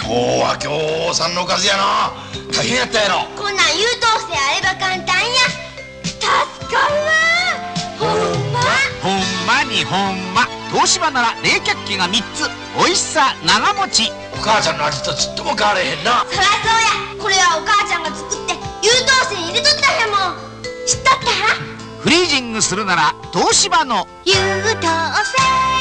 今日はぎょうさんのおかずやな。大変やったやろ。 こんなん優等生あれば簡単や。助かるわ。ほんまほんまにほんま。東芝なら冷却器が3つ。おいしさ長持ち。 お母ちゃんの味とちっとも変われへんな。 そりゃそうや。これはお母ちゃんが作って優等生に入れとったんやもん。知っとった？ フリージングするなら東芝の優等生